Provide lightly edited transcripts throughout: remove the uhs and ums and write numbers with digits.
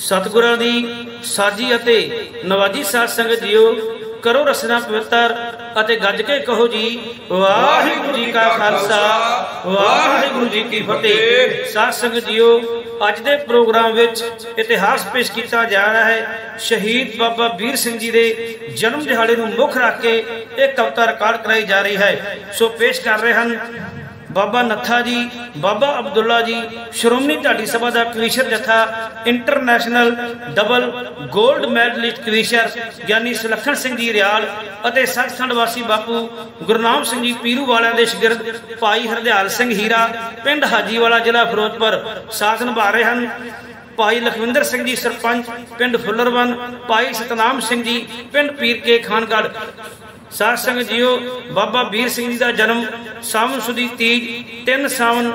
सतगुरां दी साजी अते नवाजी साध संगत जीओ, करो रसना पवित्र अते गज के कहो जी वाहिगुरू जी का खालसा वाहिगुरू जी की फतेह। साध संगत जीओ, अज दे प्रोग्राम विच इतिहास पेश किया जा रहा है। शहीद बाबा वीर सिंह जी दे जन्म दिहाड़े नूं मुख रख के एक कविता रिकॉर्ड कराई जा रही है। सो पेश कर रहे हैं बाबा नत्था जी, बाबा अब्दुल्ला जी, श्रोमणी ढाडी सभा का कवीशर जथा, इंटरनेशनल डबल गोल्ड मैडलिस्ट कवीशर ज्ञानी सुलखन सिंह जी रियाल अते सचखंड वासी बापू गुरनाम सिंह जी पीरू वालियां दे शागिर्द भाई हरदयाल सिंह हीरा पिंड हाजीवाला जिला फिरोजपुर साथ निभा रहे हैं। भाई लखविंदर सिंह जी सरपंच पिंड फुलरवन, भाई सतनाम सिंह जी पिंड पीर के खानगढ़। साध संगत जीओ, बाबा वीर सिंह जी का जन्म सावन सुदी तीज 3 सावन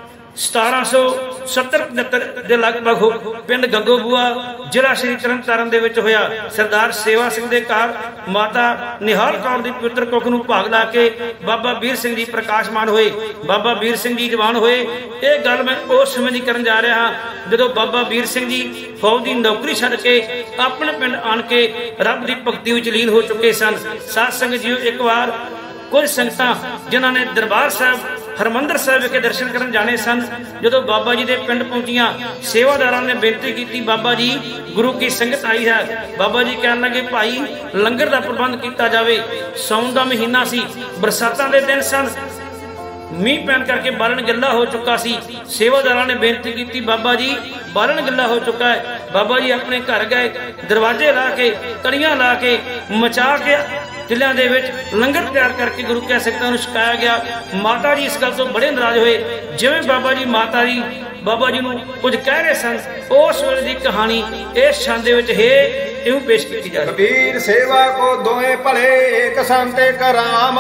1770-75 के लगभग पिंड गंगोबुआ जिला श्री तरनताਰਨ ਦੇ ਵਿੱਚ ਹੋਇਆ। सरदार सेवा सिंह के घर माता निहाल कौर की पवित्र कुख ਨੂੰ भाग ला के बाबा वीर सिंह जी प्रकाशमान होए। बाबा वीर सिंह जी जवान होए। ये गल मैं उस समय की करन जा रहा जो बाबा वीर सिंह जी फौज की नौकरी छड्ड के अपने पिंड आन के रब की भगती विच लीन हो चुके सन। साध संगत जीओ, एक बार कुछ संगतां जिन्हां ने दरबार साहब हरमंदर साहब विखे दर्शन करन जाने सन, जो बाबा जी के पिंड पहुंचिया सेवादारां ने बेनती की, बाबा जी गुरु की संगत आई है। बाबा जी कहन लगे भाई लंगर का प्रबंध किया जाए। साउन का महीना सी, बरसातां दे दिन सन, मीह पैन करके बालन गिला हो चुका सी। सेवादारां ने बेनती की, बाबा जी बालन गिला हो चुका है। बाबा जी अपने घर गए, दरवाजे ला के कड़ियां ला के मचा के किलियां दे विच लंगर तैयार करके गुरु के सिखां नूं छकाया गया। माता जी इस गल तो बड़े नाराज होए। जिवें बाबा जी माता जी बाबा जी नूं कुछ कह रहे सन, उस वेले दी कहानी इस छंद दे विच है इउं पेश की जाए। कबीर सेवा को दोए भले एक संत एक राम,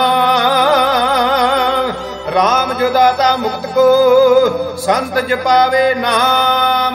राम जो दाता मुक्त को संत जपावे नाम।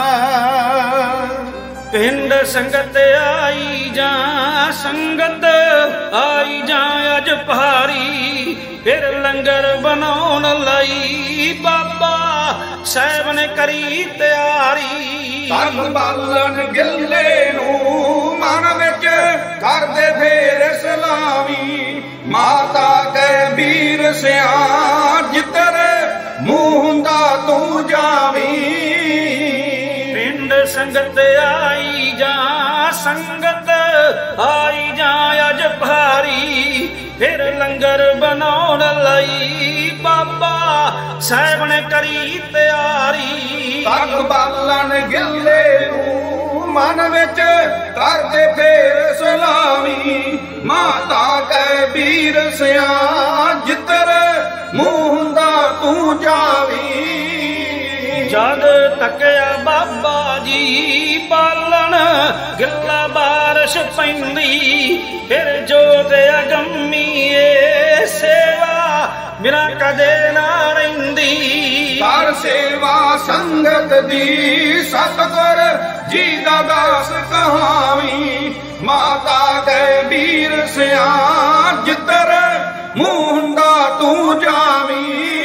पिंड संगत आई जा, संगत आई जा अज भारी, फिर लंगर बनाउण लई बाबा साहब ने करी तैयारी। तन बालन गिले नूं मन विच करदे फेर सलामी, माता कै वीर सिया जिधर मूंह हुंदा तू जावी। पिंड संगत आई जा, संगत आई जा अज भारी, फिर लंगर बनाउण लई बाबा साहब ने करी तैयारी। तन बालन गिले नूं मन विच करदे फेर सलामी, माता कै वीर सिया जिधर मूंह हुंदा तू जावी। जद तकिया बाबा जी बालन गिला बारिश पैंदी, फिर जोत अगम्मी सेवा बिना कदे ना रहिंदी। कर सेवा संगत दी सतगुर जी दा दास कहावी, माता कै वीर सिया जिधर मूंह हुंदा तू जावी।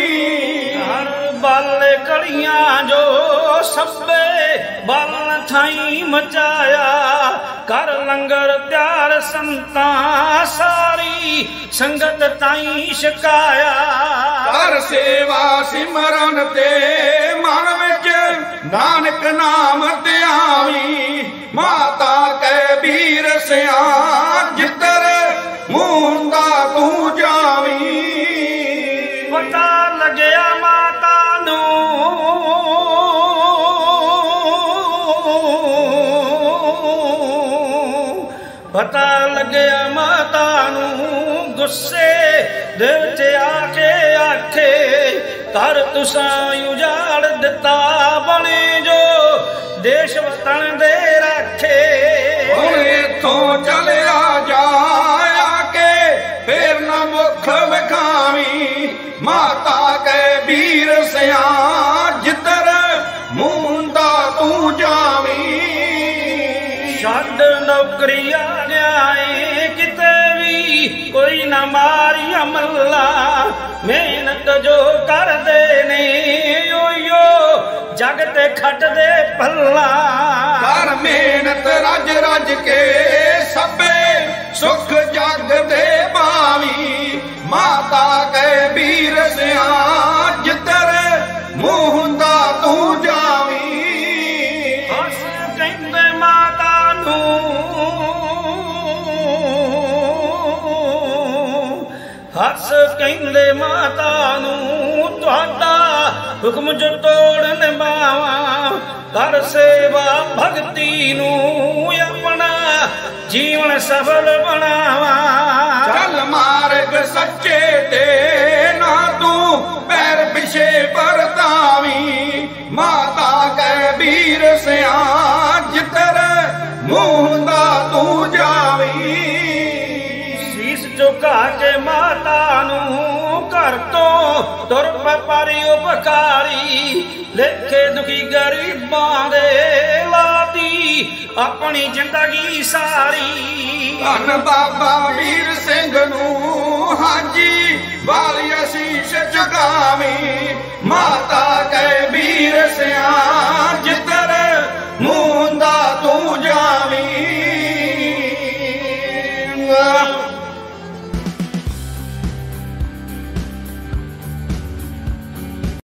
बल कड़ियां जो सब्बे बल थाई मचाया, कर लंगर त्यार संतां सारी संगत ताई छकाया। कर सेवा सिमरन ते मन विच नानक नाम ध्यावी, माता कै वीर सिया जिधर मूंह हुंदा तू जावी। पता लगया माता नूं पता लगया माता नूं, गुस्से दे विच आके आखे घर तुसां उजाड़ दिता, बने जो देश वतन दे राखे। हुण इत्थों चलिया जाया के फिर न मुख विखावी, माता कै वीर सिया जिधर मूंह हुंदा तू जावी। छड्ड नौकरी आ जाए किते भी कोई न मारी अमला, मेहनत जो करदे ने ओयो जगत ਤੇ ਖੱਟ ਦੇ ਪੱਲਾ ਕਰ ਮਿਹਨਤ ਰੱਜ ਰੱਜ ਕੇ ਸਭੇ ਸੁਖ ਜਗ ਦੇ ਪਾਵੀ ਮਾਤਾ ਕੈ ਵੀਰ ਸਿਆ ਜਿੱਧਰ ਮੂੰਹ ਹੁੰਦਾ ਤੂੰ ਜਾਵੀ ਹੱਸ ਕਹਿੰਦੇ ਮਾਤਾ ਨੂੰ ਹੱਸ ਕਹਿੰਦੇ ਮਾਤਾ ਨੂੰ ਤੁਹਾਡਾ ਹੁਕਮ ਜੋ ਤੋੜ ਨਿਭਾਵਾਂ ਕਰ ਸੇਵਾ ਭਗਤੀ ਨੂੰ ਆਪਣਾ ਜੀਵਨ ਸਫਲ ਬਣਾਵਾਂ ਚੱਲ ਮਾਰਗ ਸੱਚੇ ਤੇ ਨਾ ਤੂੰ ਪੈਰ ਪਿਛੇ ਪਰਤਾਵੀ ਮਾਤਾ ਕੈ ਵੀਰ ਸਿਆ ਜਿੱਧਰ ਮੂੰਹ ਦਾ ਤੂੰ ਜਾਵੀ ਸੀਸ ਝੁਕਾ ਕੇ ਮਾਤਾ ਨੂੰ ਘਰ ਤੋਂ ਤੁਰ ਪਾਰੀ ਉਪਕਾਰੀ ਲੇਖੇ ਦੁਖੀ ਗਰੀਬਾਂ ਦੇ ਲਾਤੀ ਆਪਣੀ ਜ਼ਿੰਦਗੀ ਸਾਰੀ ਧੰਨ ਬਾਬਾ ਵੀਰ ਸਿੰਘ ਨੂੰ ਹਾਜੀ ਵਾਲੀ ਅਸੀਸ ਝੁਕਾਵੀਂ ਮਾਤਾ